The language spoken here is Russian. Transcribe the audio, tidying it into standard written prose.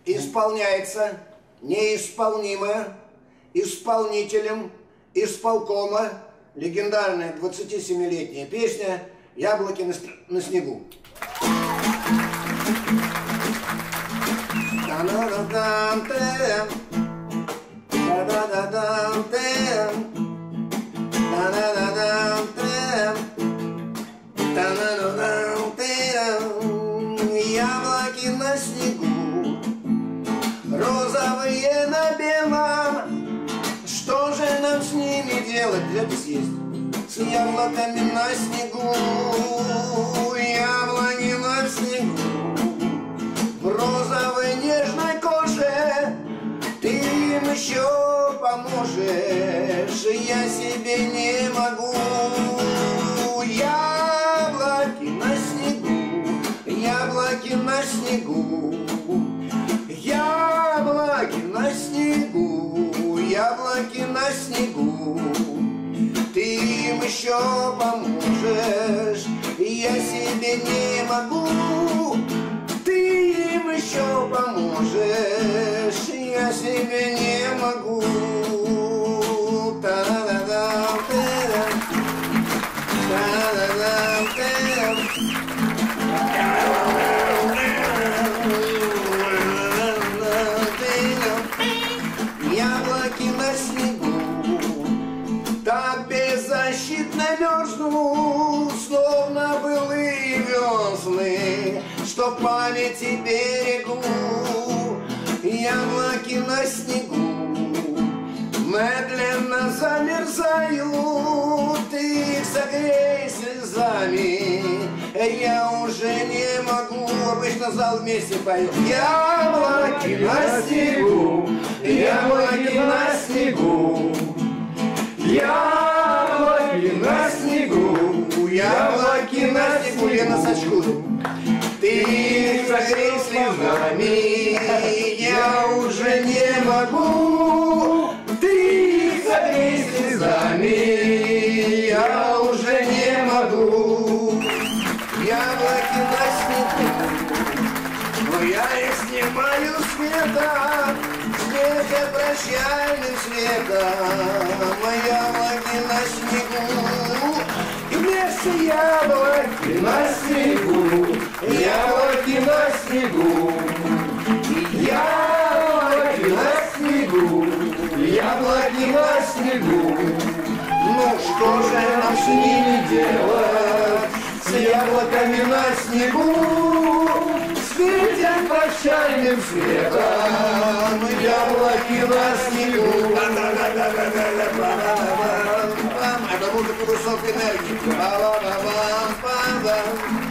исполняется неисполнимое исполнителем исполкома легендарная 27-летняя песня «Яблоки на снегу». Яблоки на снегу, розовые на белом. Что же нам с ними делать? Взять съесть. С яблоками на снегу, яблони на снегу, в розовой нежной коже. Ты им еще поможешь, я себе не могу. Яблоки на снегу, яблоки на снегу, яблоки на снегу, яблоки на снегу. Ты им еще поможешь, я себе не могу. Ты им еще поможешь, я себе не могу. Яблоки на снегу, так беззащитно мерзну, словно былые весны, что в памяти берегу. Яблоки на снегу медленно замерзают, их согрей слезами, я уже не могу. Обычно зал вместе поет. Яблоки на снегу, яблоки на снегу, яблоки на снегу, яблоки на снегу. Я на сачку. Ты их согрей слезами, я уже не могу. Ты их согрей слезами, я уже не могу. Яблоки на снегу, но я их снимаю с света, света прощальным светом. Яблоки на снегу, и вместе яблоки на снегу, яблоки на снегу, яблоки на снегу, яблоки на снегу. Ну что же нам с ними делать, с яблоками на снегу, светят прощальным светом, яблоки на снегу. Это музыка высокой энергии.